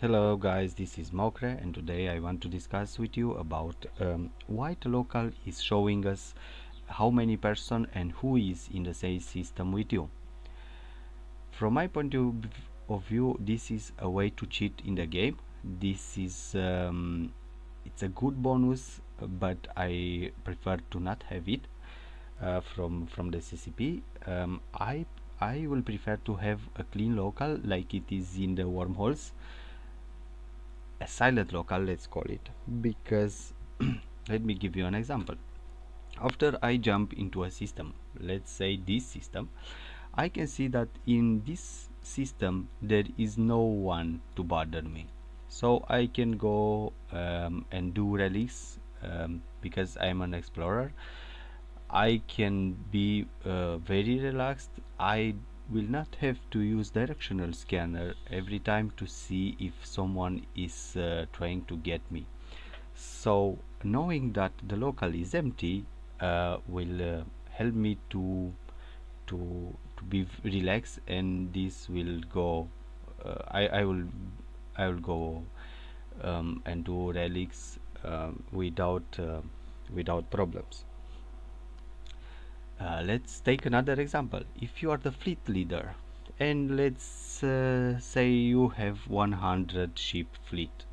Hello guys, this is Mokre and today I want to discuss with you about why the local is showing us how many person and who is in the same system with you. From my point of view, this is a way to cheat in the game. This is it's a good bonus, but I prefer to not have it from the CCP. I will prefer to have a clean local like it is in the wormholes, a silent local, let's call it, because let me give you an example. After I jump into a system, let's say this system, I can see that in this system there is no one to bother me, so I can go and do relics, because I'm an explorer. I can be very relaxed. I will not have to use directional scanner every time to see if someone is trying to get me. So knowing that the local is empty will help me to be relaxed, and this will go I will go and do relics without problems. Let's take another example. If you are the fleet leader and let's say you have 100 ship fleet,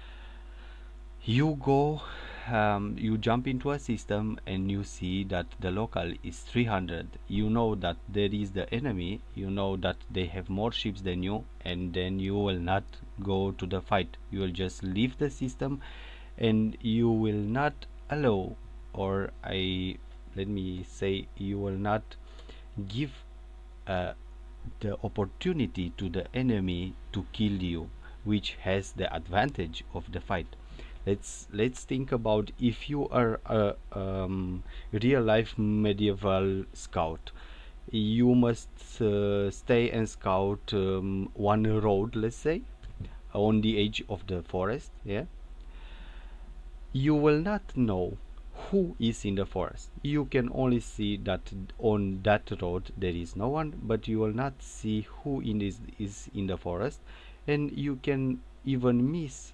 you go you jump into a system and you see that the local is 300. You know that there is the enemy, you know that they have more ships than you, and then you will not go to the fight. You will just leave the system and you will not allow, or let me say, you will not give uh, the opportunity to the enemy to kill you, which has the advantage of the fight. Let's think about if you are a real life medieval scout. You must stay and scout one road, let's say, on the edge of the forest. Yeah, you will not know who is in the forest. You can only see that on that road there is no one, but you will not see who is in the forest, and you can even miss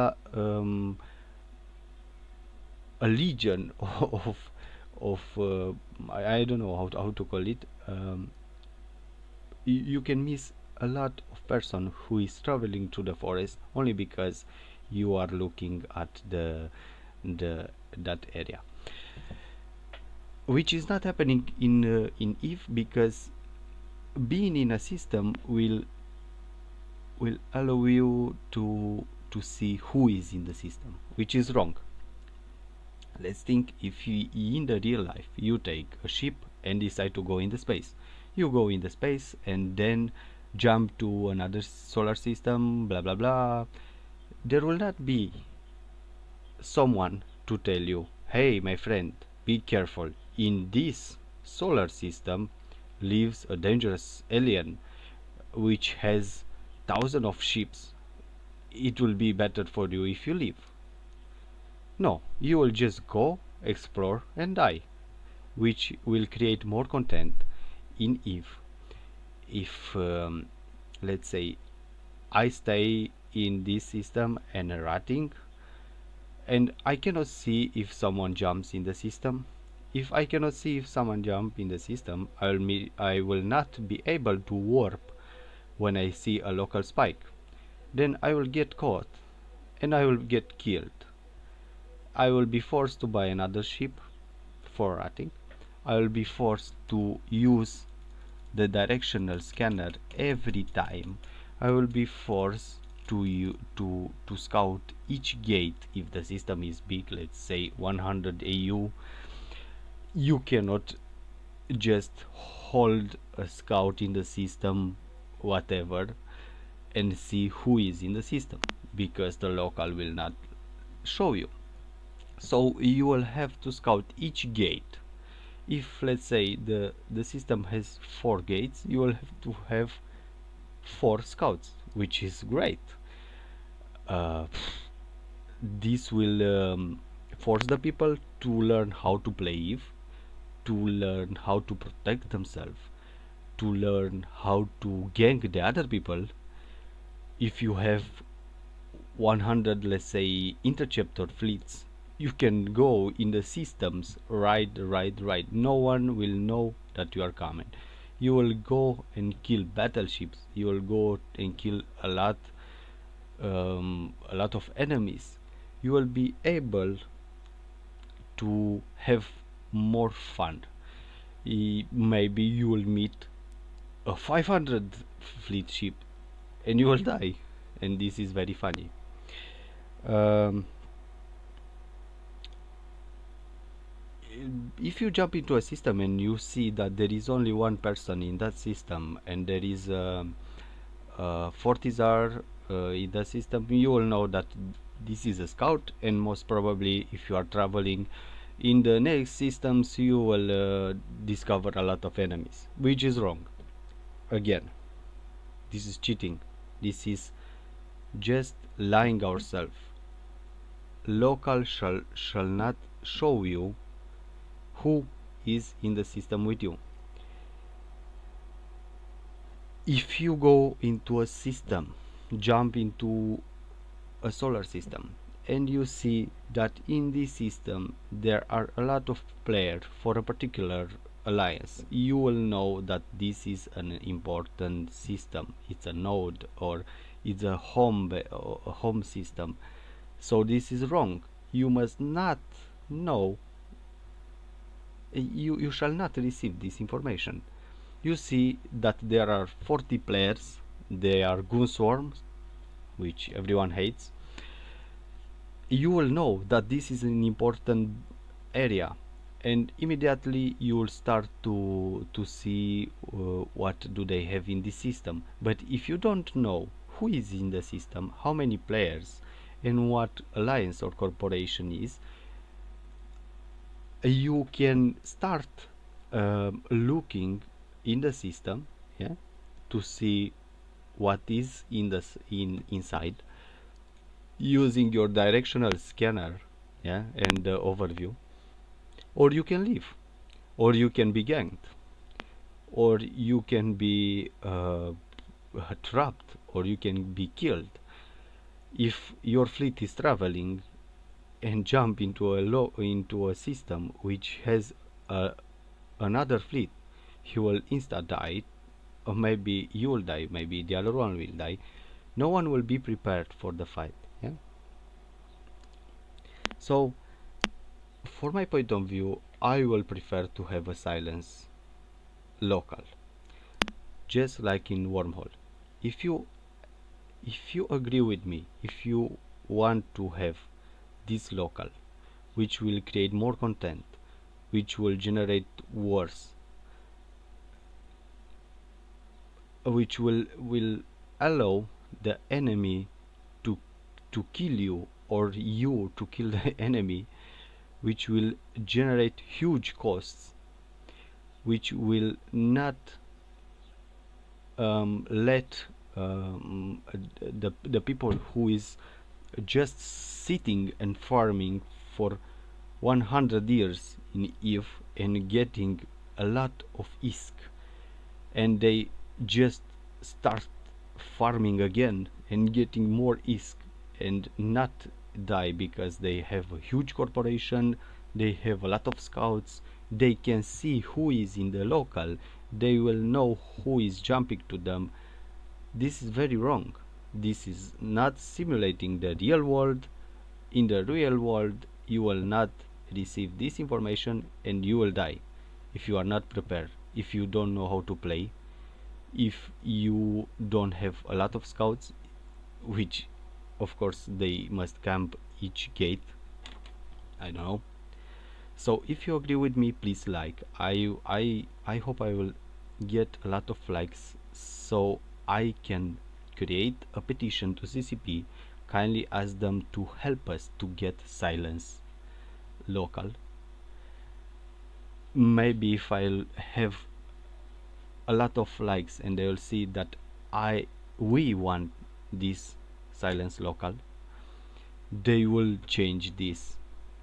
a legion of I don't know how to call it. You can miss a lot of person who is traveling to the forest only because you are looking at the that area, which is not happening in Eve, because being in a system will allow you to see who is in the system, which is wrong. Let's think, if you in the real life you take a ship and decide to go in the space, you go in the space and then jump to another solar system, blah blah blah. There will not be someone to tell you, hey my friend, be careful, in this solar system lives a dangerous alien which has thousands of ships. It will be better for you if you leave. No, you will just go, explore and die, which will create more content in Eve. If let's say I stay in this system and ratting, and I cannot see if someone jumps in the system. If I cannot see if someone jump in the system, I will not be able to warp when I see a local spike. Then I will get caught and I will get killed. I will be forced to buy another ship for ratting. I will be forced to use the directional scanner every time. I will be forced to scout each gate if the system is big, let's say 100 AU. You cannot just hold a scout in the system whatever and see who is in the system, because the local will not show you. So you will have to scout each gate. If let's say the system has 4 gates, you will have to have 4 scouts, which is great. This will force the people to learn how to play Eve, to learn how to protect themselves, to learn how to gank the other people. If you have 100, let's say, interceptor fleets, you can go in the systems, right. No one will know that you are coming. You will go and kill battleships. You will go and kill a lot of enemies. You will be able to have more fun. Maybe you will meet a 500 fleet ship and you will die, and this is very funny. um, if you jump into a system and you see that there is only one person in that system and there is a Fortizar in the system, you will know that this is a scout, and most probably if you are traveling in the next systems you will discover a lot of enemies, which is wrong. Again, this is cheating. This is just lying ourselves. Local shall not show you who is in the system with you. If you go into a system, jump into a solar system, and you see that in this system there are a lot of players for a particular alliance, you will know that this is an important system. It's a node, or it's a home system. So this is wrong. You must not know. You shall not receive this information. You see that there are 40 players. They are goon swarms, which everyone hates. You will know that this is an important area, and immediately you will start to see what do they have in the system. But if you don't know who is in the system, how many players, and what alliance or corporation is, you can start looking in the system, yeah, to see what is inside, using your directional scanner, yeah, and the overview. Or you can leave, or you can be ganked, or you can be trapped, or you can be killed. If your fleet is traveling and jump into a system which has another fleet, he will insta die, or maybe you will die, maybe the other one will die. No one will be prepared for the fight, yeah. So for my point of view, I will prefer to have a silence local, just like in wormhole. If you agree with me, if you want to have this local, which will create more content, which will generate wars, which will allow the enemy to kill you, or you to kill the enemy, which will generate huge costs, which will not let the people who is just sitting and farming for 100 years in Eve and getting a lot of ISK, and they just start farming again and getting more ISK and not die because they have a huge corporation, they have a lot of scouts, they can see who is in the local, they will know who is jumping to them. This is very wrong. This is not simulating the real world. In the real world you will not receive this information, and you will die if you are not prepared, if you don't know how to play, if you don't have a lot of scouts, which of course they must camp each gate. I don't know. So if you agree with me, please like. I hope I will get a lot of likes, so I can create a petition to CCP. Kindly ask them to help us to get silence local. Maybe if I'll have a lot of likes and they will see that we want this silence local, they will change this.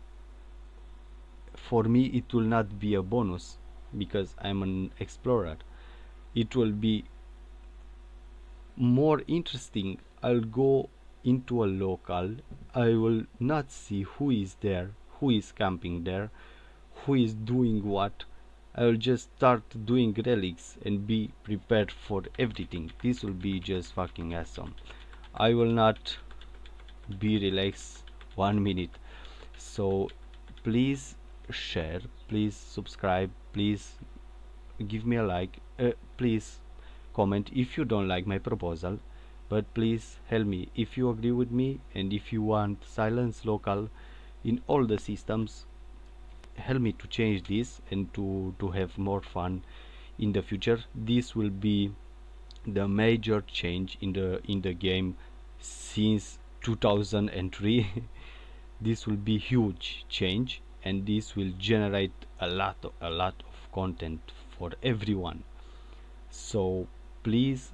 For me it will not be a bonus because I'm an explorer. It will be more interesting. I'll go into a local, I will not see who is there, who is camping there, who is doing what. I will just start doing relics and be prepared for everything. This will be just fucking awesome. I will not be relaxed 1 minute. So please share, please subscribe, please give me a like, please comment if you don't like my proposal, but please help me if you agree with me, and if you want silence local in all the systems, help me to change this and to have more fun in the future. This will be the major change in the game since 2003. This will be huge change, and this will generate a lot of content for everyone. So please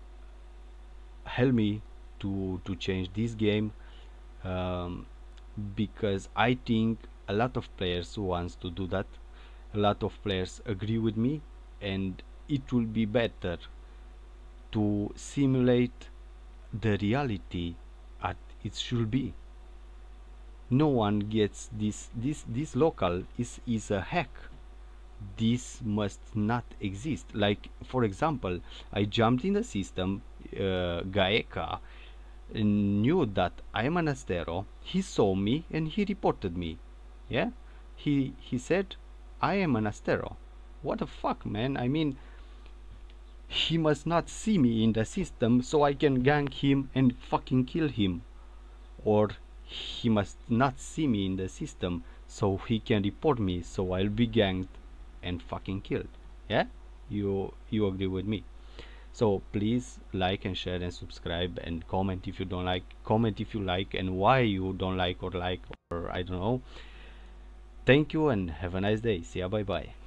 help me to change this game, um, because I think a lot of players wants to do that. A lot of players agree with me, and it will be better to simulate the reality as it should be. No one gets this local is a hack. This must not exist. Like, for example, I jumped in the system, Gaeka knew that I am an Astero. He saw me and he reported me. Yeah, he said I am an Astero. What the fuck, man? I mean, he must not see me in the system so I can gank him and fucking kill him, or he must not see me in the system so he can report me so I'll be ganked and fucking killed. Yeah, you agree with me? So please like and share and subscribe, and comment if you don't like, comment if you like and why you don't like, or I don't know. Thank you and have a nice day. See ya, bye bye.